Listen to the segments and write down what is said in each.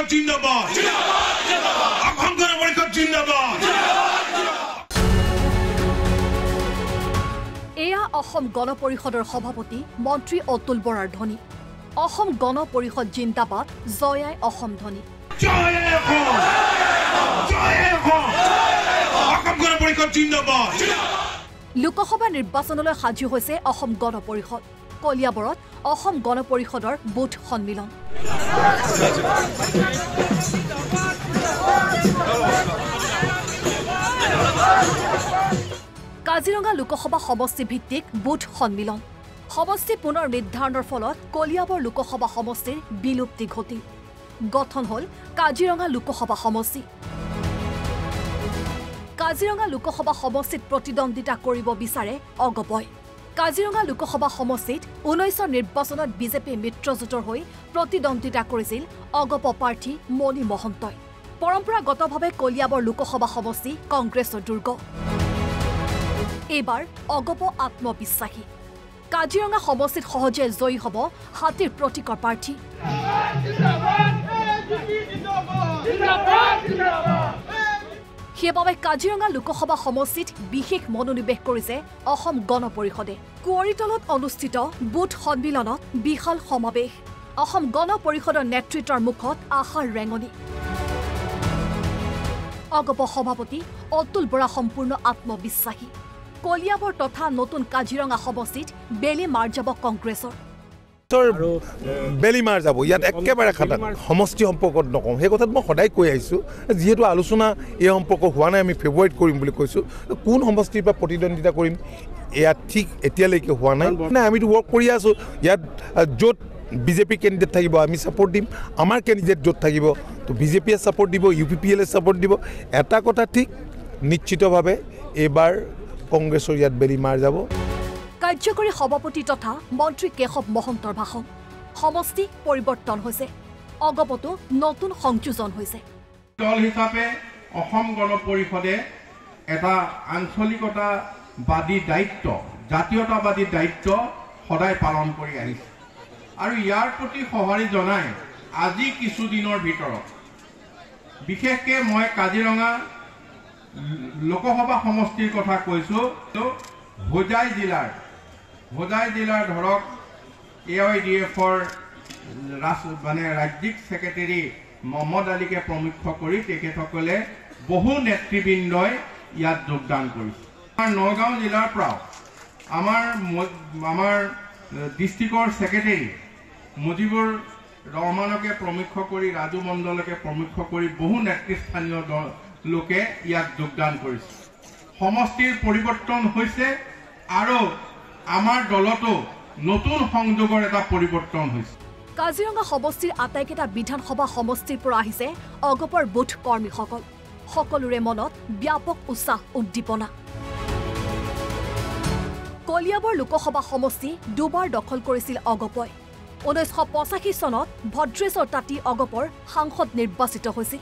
জিন্দাবাদ অসম গণ পৰিষদ জিন্দাবাদ এয়া অসম গণ পৰিষদৰ সভাপতি মন্ত্ৰী অতুল বৰাৰ ধ্বনি অসম গণ পৰিষদ জিন্দাবাদ জয় অসম ধ্বনি জয় অসম জয় অসম অসম গণ পৰিষদ জিন্দাবাদ লোকসভা নিৰ্বাচনলৈ সাজু হৈছে অসম গণ পৰিষদ কলিয়াবৰত অসম গণ পৰিষদৰ বুথ সন্মিলন কাজিৰঙা লোকসভা সমষ্টি ভিত্তিক বুথ সন্মিলন সমষ্টি পুনৰ নিৰ্ধাৰণৰ ফলত কলিয়াবৰ লোকসভা সমষ্টিৰ বিলুপ্তি ঘটিল গঠন হল কাজিৰঙা লোকসভা সমষ্টি কাজিৰঙা লোকসভা সমষ্টিত প্ৰতিদ্বন্দ্বিতা কৰিব বিচাৰে অগপয় কাজিৰঙা লোকসভা সমষ্টিত 19 নিৰ্বাচনত বিজেপি মিত্ৰজোঁটৰ হৈ প্ৰতিদ্বন্দ্বিতা কৰিছিল অগপ প্ৰাৰ্থী মণি মহন্তই পৰম্পৰাগতভাৱে কলিয়াবৰ লোকসভা সমষ্টি কংগ্ৰেছৰ দুৰ্গ এইবাৰ অগপ আত্মবিশ্বাসী কাজিৰঙা সমষ্টিত সহজে জয়ী হ'ব হাতীৰ প্ৰতীকৰ প্ৰাৰ্থী সেইবাবে কাজিৰঙা লোকসভা সমষ্টিত বিশেষ মনোনিৱেশ কৰিছে অসম গণ পৰিষদে কুঁৱৰীতলত অনুষ্ঠিত বুথ সন্মিলনত বিশাল সমাৱেশ অসম গণ পৰিষদৰ নেতৃত্বৰ মুখত আশাৰ ৰেঙনি অগপ সভাপতি অতুল বৰা সম্পূৰ্ণ আত্মবিশ্বাসী কলিয়াবৰ তথা নতুন কাজিৰঙা সমষ্টিত বেলি মাৰ যাব কংগ্ৰেছৰ বেলি মাৰ যাব ইয়াত একেবাৰে খাটাং সমষ্টি সম্পৰ্কত নকওঁ সেই কথাত মই সদায় কৈ আহিছোঁ যিহেতু আলোচনা এই সম্পৰ্ক হোৱা নাই আমি ফেব্ৰুৱাৰীত কৰিম বুলি কৈছোঁ কোন সমষ্টিৰ পৰা প্ৰতিদ্বন্দ্বিতা কৰিম এয়া ঠিক এতিয়ালৈকে হোৱা নাই আমিতো ৱৰ্ক কৰি আছোঁ ইয়াত য'ত বিজেপি কেণ্ডিডেট থাকিব আমি ছাপোৰ্ট দিম আমাৰ কেণ্ডিডেট য'ত থাকিব তো বিজেপিয়ে ছাপোৰ্ট দিব UPPLে ছাপোৰ্ট দিব এটা কথা ঠিক নিশ্চিতভাৱে এইবাৰ কংগ্ৰেছৰ ইয়াত বেলি মাৰ যাব কাৰ্যকৰী সভাপতি তথা মন্ত্ৰী কেশৱ মহন্তৰ ভাষণ সমষ্টি পৰিৱৰ্তন হৈছে অগপতো নতুন সংযোজন হৈছে দল হিচাপে অসম গণ পৰিষদে এটা আঞ্চলিকতাবাদী দায়িত্ব জাতীয়তাবাদী দায়িত্ব সদায় পালন কৰি আহিছে আৰু ইয়াৰ প্ৰতি সঁহাৰি জনাই আজি কিছুদিনৰ ভিতৰত বিশেষকৈ মই কাজিৰঙা লোকসভা সমষ্টিৰ কথা কৈছোঁ হোজাই জিলাৰ ধৰক AIDFৰ ৰাজ্যিক ছেক্ৰেটাৰী মহম্মদ আলীকে প্ৰমুখ্য কৰি তেখেতসকলে বহু নেতৃবৃন্দই ইয়াত যোগদান কৰিছে আমাৰ নগাঁও জিলাৰ পৰা আমাৰ ডিষ্ট্ৰিক্টৰ ছেক্ৰেটাৰী মুজিবুৰ ৰহমানকে প্ৰমুখ্য কৰি ৰাজু মণ্ডলকে প্ৰমুখ্য কৰি বহু নেতৃস্থানীয় লোকে ইয়াত যোগদান কৰিছে সমষ্টিৰ পৰিৱৰ্তন হৈছে আৰু আমাৰ দলতো নতুন সংযোগৰ এটা পৰিৱৰ্তন হৈছে কাজিৰঙা সমষ্টিৰ আটাইকেইটা বিধানসভা সমষ্টিৰ পৰা আহিছে অগপৰ বুথ কৰ্মীসকল সকলোৰে মনত ব্যাপক উৎসাহ উদ্দীপনা কলিয়াবৰ লোকসভা সমষ্টি দুবাৰ দখল কৰিছিল অগপই 1985 চনত ভদ্ৰেশ্বৰ তাঁতী অগপৰ সাংসদ নিৰ্বাচিত হৈছিল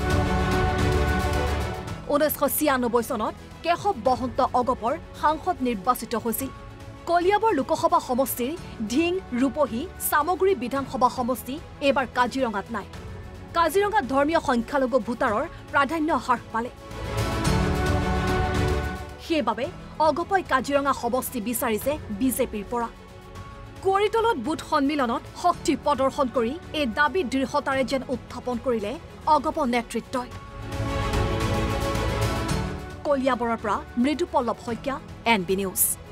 1996 চনত কেশৱ মহন্ত অগপৰ সাংসদ নিৰ্বাচিত হৈছিল কলিয়াবৰ লোকসভা সমষ্টিৰ ঢিং ৰূপহী সামগ্ৰী বিধানসভা সমষ্টি এইবাৰ কাজিৰঙাত নাই কাজিৰঙাত ধৰ্মীয় সংখ্যালঘু ভোটাৰৰ প্ৰাধান্য হ্ৰাস পালে সেইবাবে অগপই কাজিৰঙা সমষ্টি বিচাৰিছে বিজেপিৰ পৰা কুঁৱৰীতলত বুথ সন্মিলনত শক্তি প্ৰদৰ্শন কৰি এই দাবী দৃঢ়তাৰে যেন উত্থাপন কৰিলে অগপ নেতৃত্বই কলিয়াবৰৰ পৰা মৃদু পল্লৱ শইকীয়া NB নিউজ